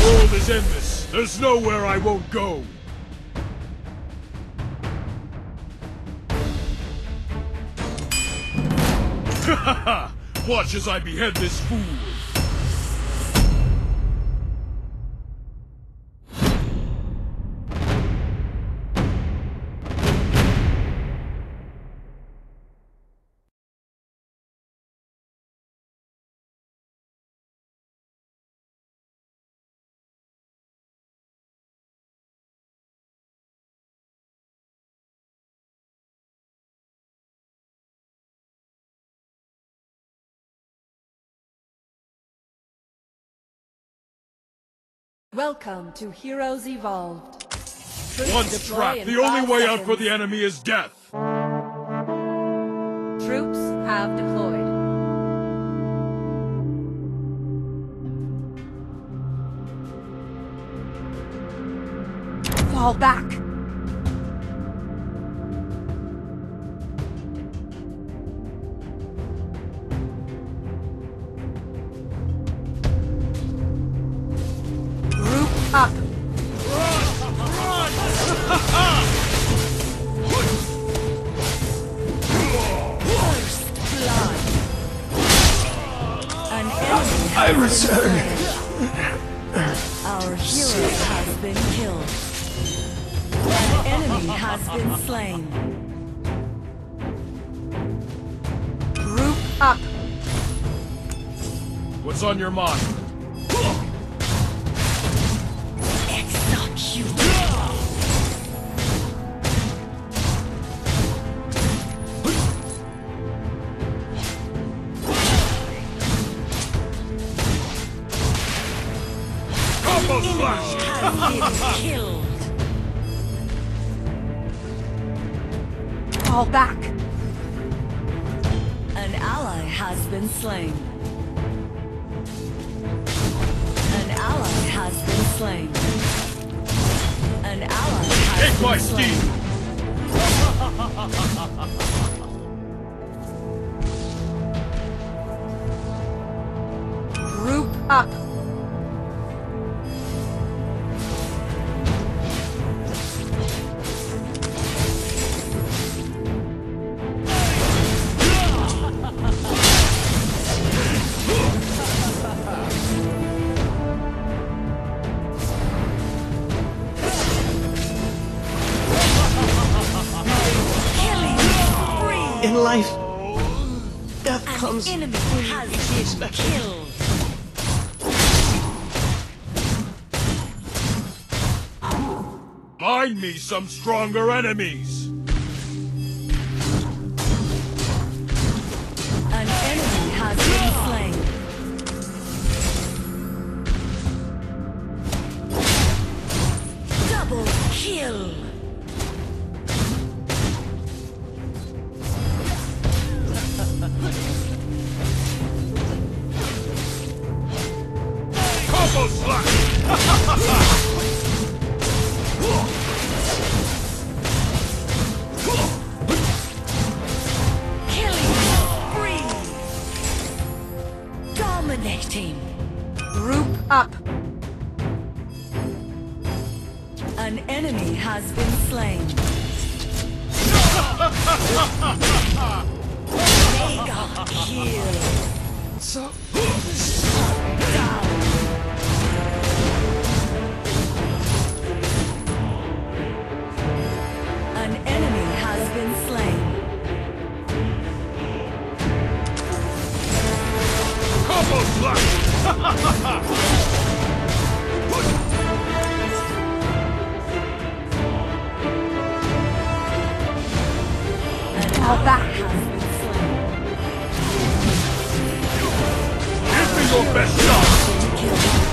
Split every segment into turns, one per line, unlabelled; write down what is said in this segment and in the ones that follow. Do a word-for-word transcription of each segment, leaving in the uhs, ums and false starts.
world is endless. There's nowhere I won't go. Ha ha ha! Watch as I behead this fool.
Welcome to Heroes Evolved. Troops
Once
deploy
trapped,
in
the only
five
way
seconds.
out for the enemy is death.
Troops have deployed. Fall back! Group up! First blood. An enemy
I return.
Our hero has been killed. An enemy has been slain. Group up.
What's on your mind?
Execute.
Combo slash!
Has been killed. Fall back. An ally has been slain. An ally has been slain. An ally has
Take
been
my
slain.
steed!
Group up.
In life, death comes
Enemy
when you
has
least
been
expect it.
killed.
Find me some stronger enemies!
An enemy has been slain. Double kill.
Combo slash!
Killing spree. Dominating. Group up. An enemy has been slain. Mega kill.
So,
Down. An enemy has been slain.
Combo slash!
An ally has been slain.
Give me your best shot!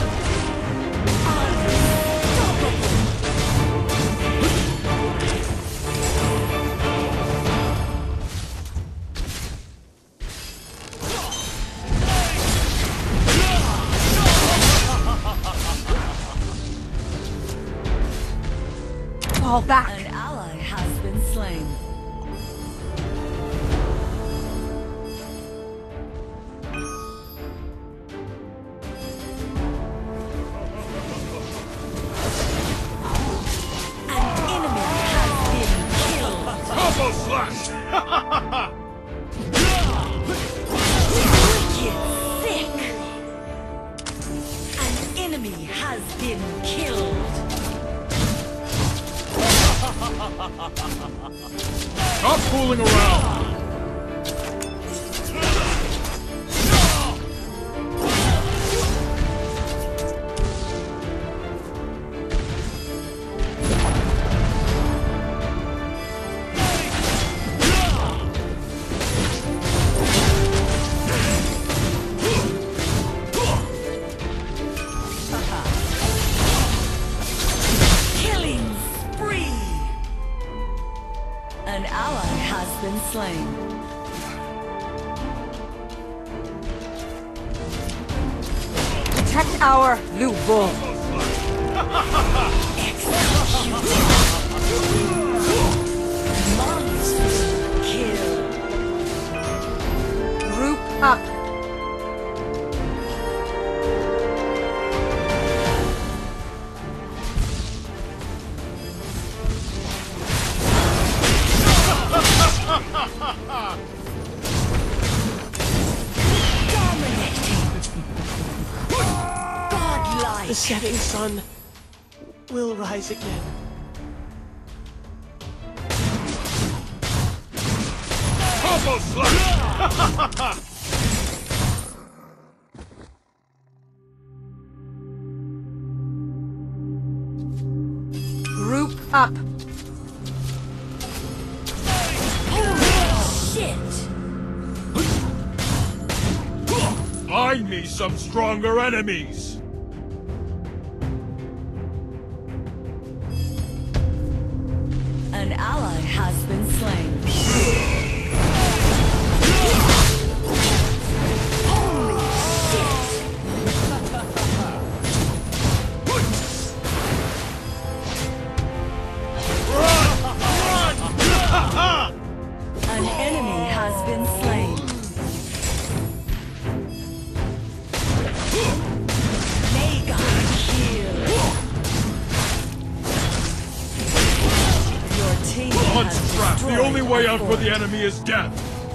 Fall back. An ally has been slain. enemy has been killed.
Stop fooling around!
Killing spree! An ally has been slain.
Protect our Lu Bu.
Monster kill.
Group up.
Godlike.
The setting sun will rise again.
Combo slash!
Group up.
Shit!
Find me some stronger enemies!
An ally has been slain. Holy shit! An enemy has been slain. Mega kill. Your team
Hunt's
has
trap! The
destroyed
only way
a
out for
fort.
the enemy is death!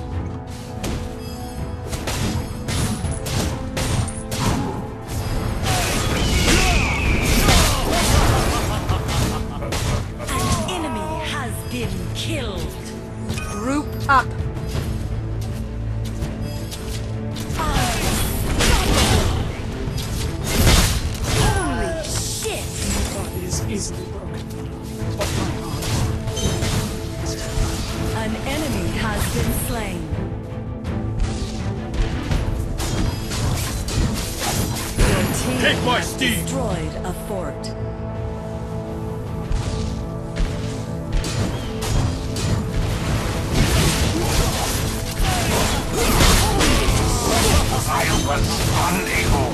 An enemy has been killed.
Group up.
Holy shit!
Body is easily broken. But my heart.
An enemy has been slain. Your team
Take my
has
steed.
destroyed a fort.
I was unable